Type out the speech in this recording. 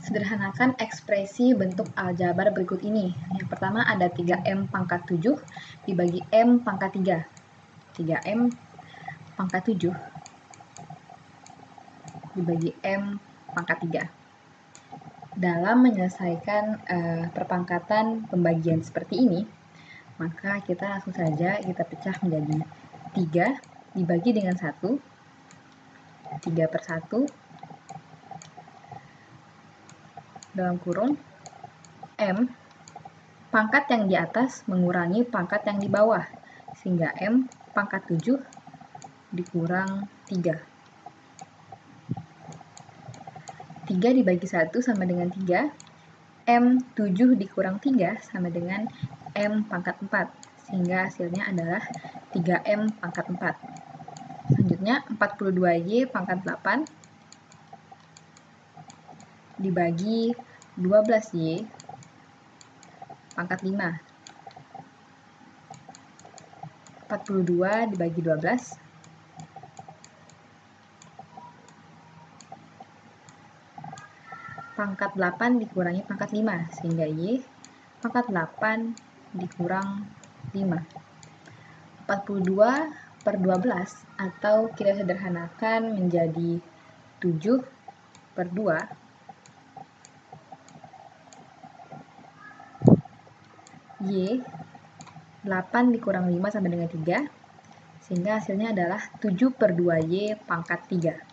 Sederhanakan ekspresi bentuk aljabar berikut ini. Yang pertama ada 3M pangkat 7 dibagi M pangkat 3. 3M pangkat 7 dibagi M pangkat 3. Dalam menyelesaikan perpangkatan pembagian seperti ini, maka kita langsung saja kita pecah menjadi 3 dibagi dengan 1, 3/1, dalam kurung M, pangkat yang di atas mengurangi pangkat yang di bawah, sehingga M pangkat 7 dikurang 3. 3 dibagi 1 sama dengan 3, M 7 dikurang 3 sama dengan M pangkat 4, sehingga hasilnya adalah 3M pangkat 4. Selanjutnya 42Y pangkat 8 dibagi 12Y pangkat 5. 42 dibagi 12 pangkat 8 dikurangi pangkat 5, sehingga Y pangkat 8 dikurang 5. 42/12 atau kita sederhanakan menjadi 7/2. Y 8 dikurang 5 sama dengan 3, sehingga hasilnya adalah 7/2Y pangkat 3.